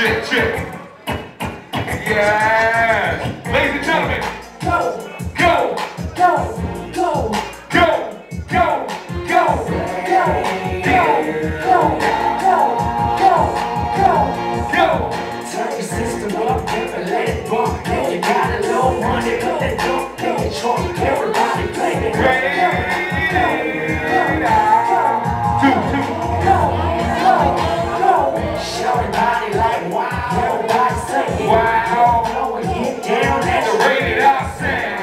Shit, shit. Yeah. Ladies and gentlemen. Go, go, go, go, go, go, go, go, go, go, go. Turn your system up, never let it bump. If you got a low money, put that dope in the trunk. Everybody play it. Show your body like wow. Everybody say it. Wow. Go and get down at the Rated out sound.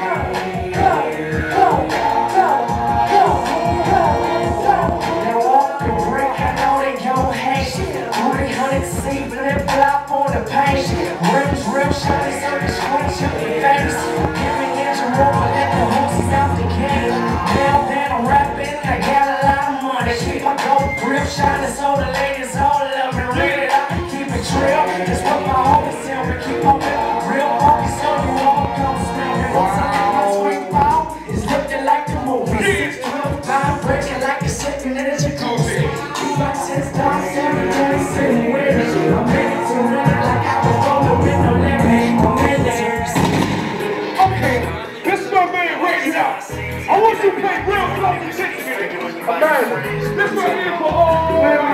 Now walk the brick, I know they gon' hate. 300C, flip flop on the paint. Rims, real shiny, so the scratch up your face. Give me inch and roll, let the horses out the game. Now that I'm rapping, I got a lot of money. Keep my gold grip shining, so the ladies all love me. Read it out, keep it real. That's what my homies tell me. Keep on living real, funky, so you all come smell me. Once I let my swing ball, it's looking like the movie. 612 time, breaking like a second in a jacuzzi. 2 by 10 stars, 7 days, sitting with it. I'm ready to run it like I was rolling with no limit. I'm in there. Okay, this is my man Rated Out. I want you to play real close attention to me. This right here for all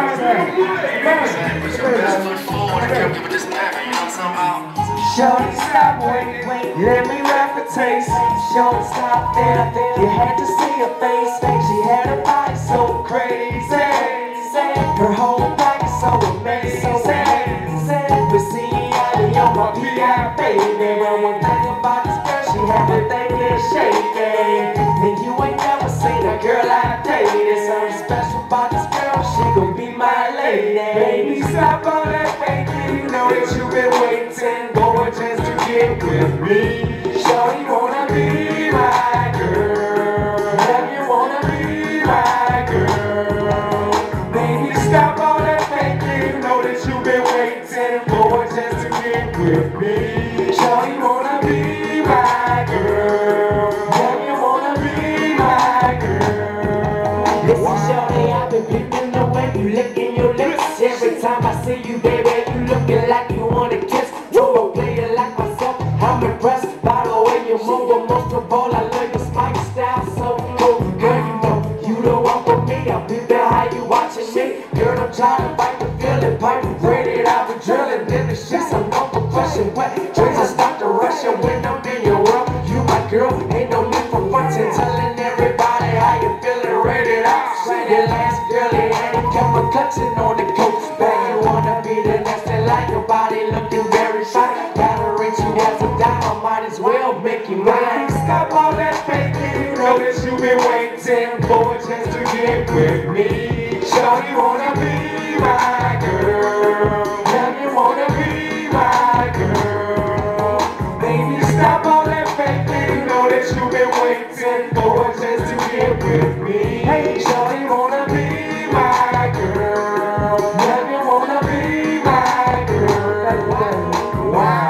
Shorty, stop, wait, let me rap a taste. Shorty, stop there, you had to see her face. She had a body so crazy, her whole body so amazing. But see, I be on my PI, baby. But one thing about this girl, she had my thing shaking. And you ain't never seen a girl like dated. Something special about this girl, she gon' be my lady. Baby, stop all that faking, you know that you've been waiting. Boy, just to get with me. Shorty wanna be my girl. Have you wanna be my girl? Baby, stop all that faking, you know that you've been waiting. Boy, just to get with me. Shorty wanna be my girl. Have you wanna be my girl? Listen, shorty, I've been peeping the way you licking your lips. Every time I see you, baby, you looking like you wanna kiss. Roll player like myself, I'm impressed by the way you move. But most of all, I love your spike style, so cool. Girl, you the one for me. I'll be there how you watching me. Girl, I'm trying to fight the feeling, pipe rated out for drilling. In the sheets, I'm no compression wet. Dreams, I start to rush and when I'm in your world. You my girl, ain't no need for fronting. Telling everybody how you feeling, rated out. That last girlie, I ain't kept a clutching on the coat. Bag, you wanna be the next in line. Your body looking very shy. Gotta reach you as a dime, I might as well make you mine. Stop all that faking, you know that you been waiting for a chance to get with me. Shorty wanna be my girl. Tell you wanna be my girl. Baby, stop all that faking, you know that you been waiting for a chance to get with me. Hey, shorty wanna be my girl. Tell you wanna be my girl. Wow.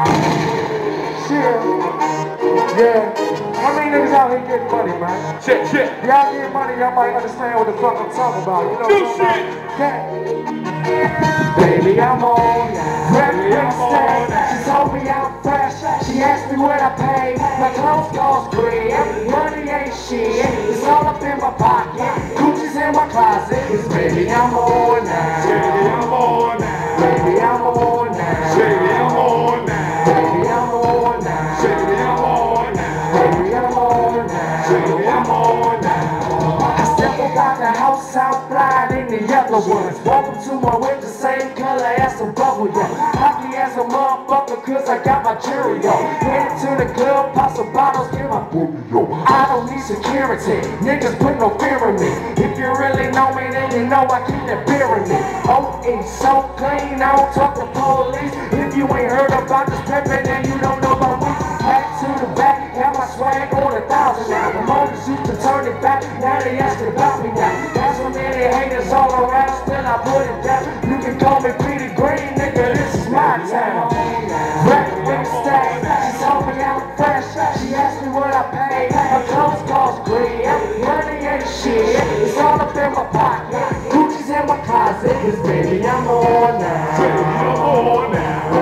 Yeah, how many niggas out here getting money, man? Shit, shit. Y'all get money, y'all might understand what the fuck I'm talking about. You know what I'm talking about? Baby, I'm on now. Baby, I'm on now. She told me I'm fresh. She asked me what I pay. My clothes cost green. Money ain't shit. It's all up in my pocket. Gucci's in my closet. Cause baby, I'm on now. Baby, I'm on now. Baby, I'm on now. Baby, I'm on now. Baby, I'm on now. Baby, I'm on now. Baby, I'm on now. Baby, I'm on now. I step about the house, I'm flying in the yellow ones. Welcome to my whip, the same color as some bubble gum. Hockey as a motherfucker, cause I got my jury on. Headed to the club, pop some bottles, get my booty on. I don't need security, niggas put no fear in me. If you really know me, then you know I keep that beer in me. Oh, it's so clean, I don't talk to police. If you ain't heard about this pimpin', then you don't know about me. Back to the back, got my swag on 1,000 now. The moment you can turn it back, now they asking about me now. Got so many haters all around, still I put it down. You can call me Petey Green, nigga, this is my town. Rap with the stack, she told me I'm fresh. She asked me what I pay, her clothes cost green. Money ain't shit, it's all up in my pocket. Gucci's in my closet, cause baby I'm on now. Baby, I'm on now.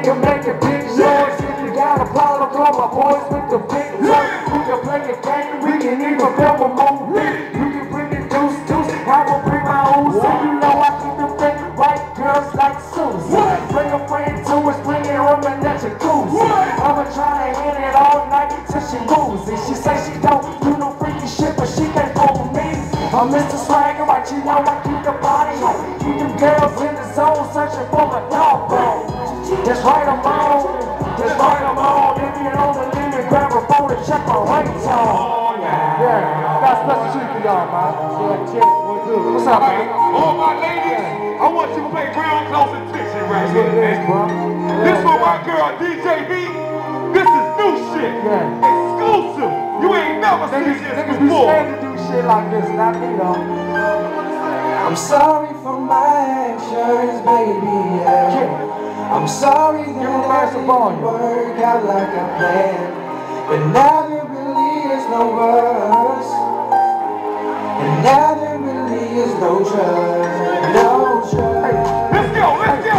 can make it big noise. If you got a problem, call my boys with the big toys. We can play a game, we can even film a movie. You can bring the deuce, I will bring my own. So you know I keep them thick white girls like Susie. Bring a friend to us, bring it home and let you goose. I'ma try to hit it all night till she moves it. She say she don't do no freaky shit, but she can't fool me. I'm Mr. Swagger, right? You know I keep the body on. Keep them girls in the zone, searching for a dog bone. That's right, I'm on. That's right, I'm on. If you know the limit, grab a phone and check my ringtone. Yeah, that's special treat for y'all, man. What's up, man? All my ladies, I want you to pay real close attention right here, man. This for my girl, DJ B. This is new shit. Exclusive. You ain't never seen this Niggas be before. scared to do shit like this, not me, though. I'm sorry for my actions, baby, yeah. I'm sorry that I didn't work out like I planned. But now there really is no rush. And now there really is no trust. No trust. Let's go, let's go.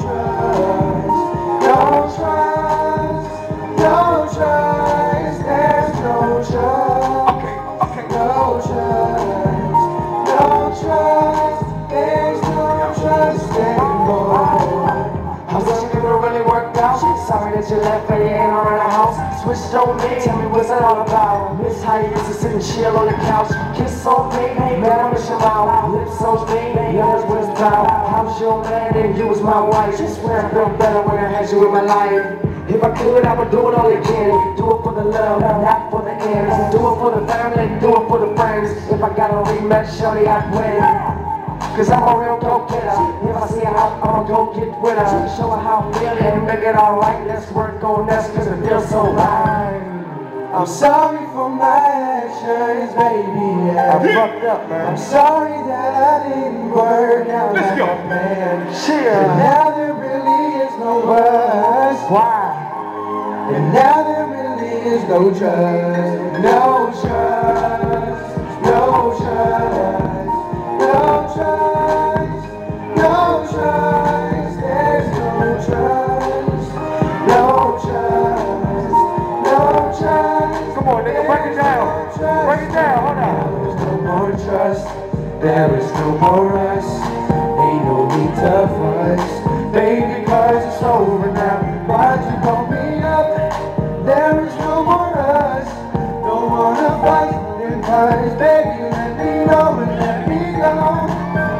No trust. No trust. There's no trust. Okay. No trust. No trust. There's no trust anymore. I wish it could've really worked out. Sorry that you left, but you ain't around the house. Switched on me, tell me what's it all about. Miss how you used to sit and chill on the couch. Kiss on me, man, I miss your mouth. Lips on me, yeah, that's what it's about. I was your man and you was my wife. Just swear I felt better when I had you in my life. If I could, I would do it all again. Do it for the love, not for the ends. Do it for the family, do it for the friends. If I got a rematch, shorty, I'd win. Cause I'm a real go-getter. If I see her out, I'ma go get with her. Show her how I feel and make it alright. Let's work on this cause it feels so right. I'm sorry for my actions, baby, yeah. I fucked up, man. I'm sorry that I didn't work out Let's like go. I planned. Cheer. And now there really is no rush. Why? And now there really is no trust. No trust. No trust. No trust. No trust. There's no trust. No trust. No trust. Come on, nigga, break it down. Break it down, hold on. There is no more trust. There is no more rush. Ain't no need to fuss. Baby, cause it's over now. Why'd you call me up? There is no more rush. Don't wanna fight. And cause baby, let me know and let me go.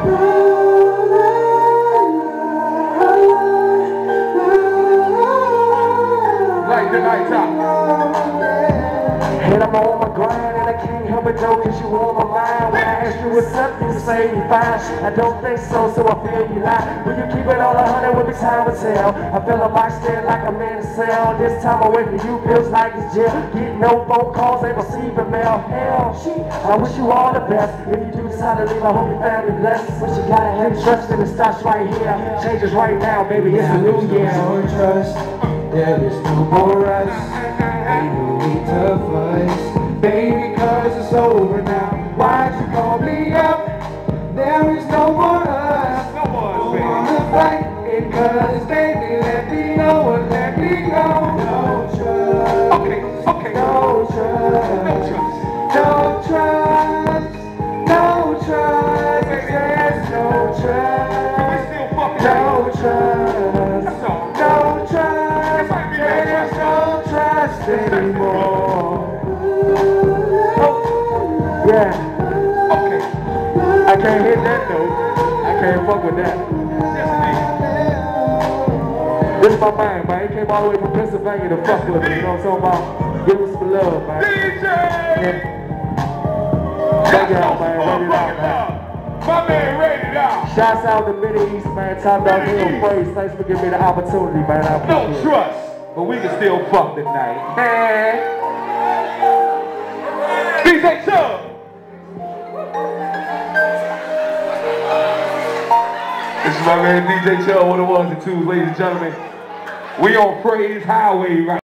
Like the night time. And I'm on my grind and I can't help it though cause you on my mind. When I ask you what's up, you say you fine. I don't think so, so I feel you lie. Will you keep it all 100 with me, time will tell. I feel a box there like I'm in a cell. This time away from you feels like it's jail. Get no phone calls, ain't receiving mail. Hell, I wish you all the best. If you do decide to leave, I hope your family blessed. But you gotta have trust and it starts right here. Changes right now, baby, it's a new year. No more trust. There is no more rush. Ain't no need to fuss. Baby, cause it's over now. Why'd you call me up? There is no more us. Come on, Don't baby. wanna fight it cause baby, let me know and let me go. No trust. Okay. No trust. No trust. No trust. There's no We trust. still fucking No trust. That's all. No trust. might be that There's no trust anymore. Yeah, Okay. I can't hit that note. I can't fuck with that. This is my man, man. He came all the way from Pennsylvania to fuck with me. You know what I'm talking about? Give us some love, man. DJ! Check it out, man. Run it out, man. My man rated out. Shouts out to Mid-East, man. Top Dog Hill Praise. Thanks for giving me the opportunity, man. I No appreciate it. trust, but we can still fuck tonight. Man. DJ Chubb. This is my man DJ Chubb, one of the ones and twos, ladies and gentlemen. We on Praise Highway right